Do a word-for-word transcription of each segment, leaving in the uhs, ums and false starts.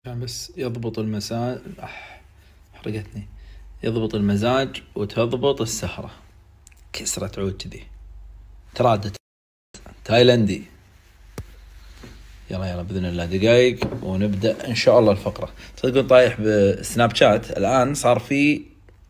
عشان بس يضبط المزاج. أح حرقتني. يضبط المزاج وتضبط السهرة. كسرة عود كذي ترادت تايلندي. يلا يلا بإذن الله دقايق ونبدأ إن شاء الله الفقرة. تقول طايح بسناب شات الآن صار في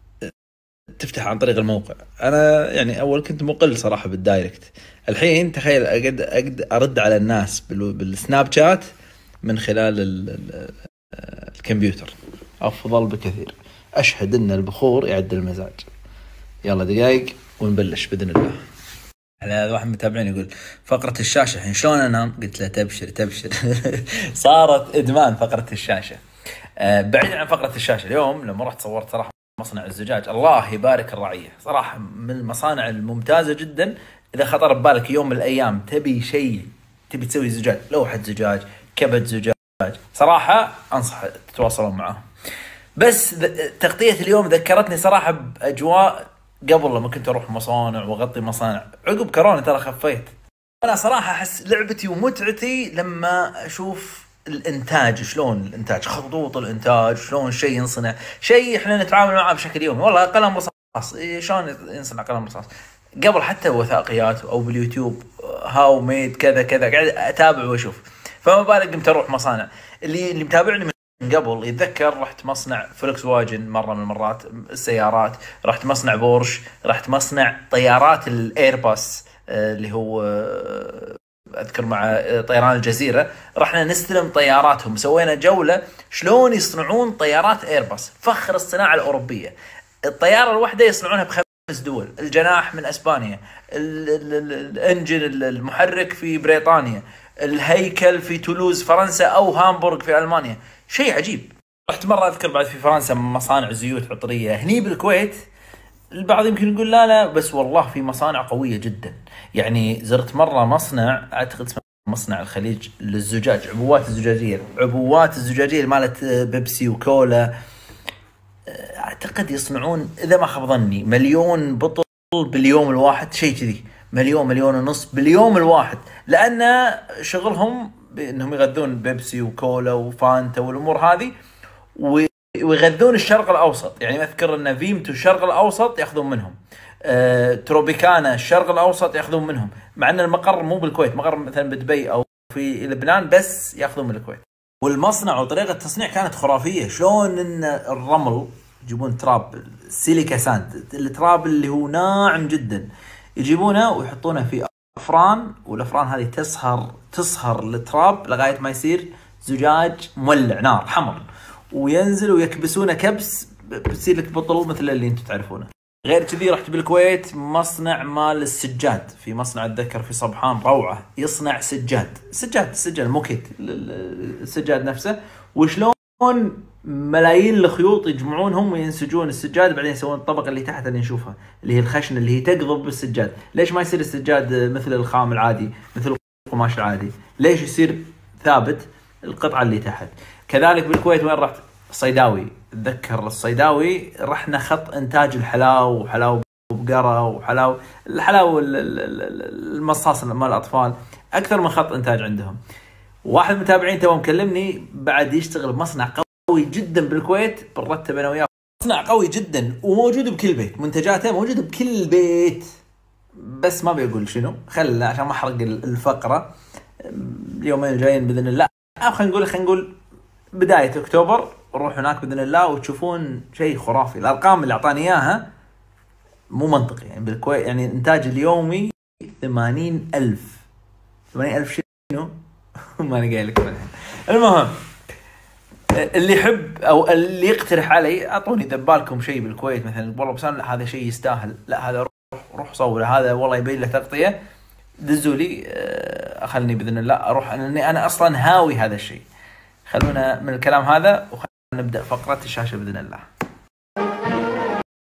تفتح عن طريق الموقع. أنا يعني أول كنت مقل صراحة بالدايركت، الحين تخيل أقد أقد أرد على الناس بالسناب شات من خلال ال ال الكمبيوتر. أفضل بكثير. أشهد أن البخور يعدل المزاج. يلا دقايق ونبلش بإذن الله. على واحد متابعين يقول فقرة الشاشة الحين شلون أنام؟ قلت له تبشر تبشر. صارت إدمان فقرة الشاشة. أه بعيدا عن فقرة الشاشة، اليوم لما رحت صورت صراحة مصنع الزجاج، الله يبارك الرعية، صراحة من المصانع الممتازة جدا. إذا خطر ببالك يوم من الأيام تبي شيء، تبي تسوي زجاج، لوحة زجاج، كبد زجاج، صراحة أنصح تتواصلون معهم. بس تغطية اليوم ذكرتني صراحة بأجواء قبل لما كنت أروح مصانع وأغطي مصانع. عقب كورونا ترى خفيت. أنا صراحة أحس لعبتي ومتعتي لما أشوف الإنتاج، شلون الإنتاج، خطوط الإنتاج، شلون شيء ينصنع، شيء إحنا نتعامل معه بشكل يومي. والله قلم رصاص، شلون ينصنع قلم رصاص. قبل حتى وثائقيات أو باليوتيوب هاو ميد كذا كذا قاعد أتابع وأشوف، فما بالك قمت أروح مصانع. اللي اللي متابعني من قبل يتذكر رحت مصنع فولكس واجن مرة من المرات السيارات، رحت مصنع بورش، رحت مصنع طيارات الايرباص اللي هو أذكر مع طيران الجزيرة، رحنا نستلم طياراتهم، سوينا جولة شلون يصنعون طيارات ايرباص، فخر الصناعة الأوروبية. الطيارة الواحدة يصنعونها بخمس دول، الجناح من أسبانيا، الانجن المحرك في بريطانيا، الهيكل في تولوز فرنسا أو هامبورغ في ألمانيا. شيء عجيب. رحت مرة أذكر بعد في فرنسا مصانع زيوت عطرية. هني بالكويت البعض يمكن يقول لا لا، بس والله في مصانع قوية جدا. يعني زرت مرة مصنع أعتقد اسمه مصنع الخليج للزجاج، عبوات الزجاجية، عبوات الزجاجية مالت بيبسي وكولا. أعتقد يصنعون إذا ما خاب ظني مليون بطل باليوم الواحد، شيء كذي، مليون مليون ونص باليوم الواحد، لأن شغلهم بأنهم يغذون بيبسي وكولا وفانتا والأمور هذه، ويغذون الشرق الأوسط. يعني أذكر أن فيمتو الشرق الأوسط يأخذون منهم، أه تروبيكانا الشرق الأوسط يأخذون منهم، مع أن المقر مو بالكويت، مقر مثلا بدبي أو في لبنان، بس يأخذون من الكويت. والمصنع وطريقة التصنيع كانت خرافية. شلون أن الرمل يجيبون تراب سيليكا ساند، التراب اللي هو ناعم جدا، يجيبونه ويحطونه في أفران، والأفران هذه تصهر تصهر التراب لغاية ما يصير زجاج مولع نار حمر، وينزل ويكبسونه كبس بتصير لك بطل مثل اللي انتم تعرفونه. غير كذي رحت بالكويت مصنع مال السجاد، في مصنع اتذكر في صبحان روعة، يصنع سجاد سجاد سجاد الموكيت السجاد نفسه، وشلون ملايين الخيوط يجمعونهم وينسجون السجاد، بعدين يسوون الطبقة اللي تحت اللي نشوفها اللي هي الخشن اللي هي تقضب بالسجاد. ليش ما يصير السجاد مثل الخام العادي، مثل القماش العادي؟ ليش يصير ثابت القطعة اللي تحت؟ كذلك بالكويت وين رحت؟ الصيداوي، اتذكر الصيداوي رحنا خط انتاج الحلاو وحلاو بقرة وحلاو الحلاو المصاص مال الاطفال، اكثر من خط انتاج عندهم. واحد متابعين تو مكلمني بعد يشتغل بمصنع قوي جدا بالكويت، بنرتب انا وياه، مصنع قوي جدا وموجود بكل بيت، منتجاته موجوده بكل بيت، بس ما بيقول شنو، خل عشان ما احرق الفقره. اليومين الجايين باذن الله، او خلينا نقول خلينا نقول بدايه اكتوبر نروح هناك باذن الله، وتشوفون شيء خرافي. الارقام اللي اعطاني اياها مو منطقي. يعني بالكويت يعني الانتاج اليومي ثمانين ألف ثمانين ألف شنو؟ ما انا قايل لكم الحين. المهم اللي يحب او اللي يقترح علي، اعطوني ذبالكم شيء بالكويت مثلا، والله بس لا هذا شيء يستاهل، لا هذا روح روح صوره، هذا والله يبين له تغطيه، دزوا لي اخلني باذن الله اروح. انا انا اصلا هاوي هذا الشيء. خلونا من الكلام هذا وخلونا نبدا فقره الشاشه باذن الله.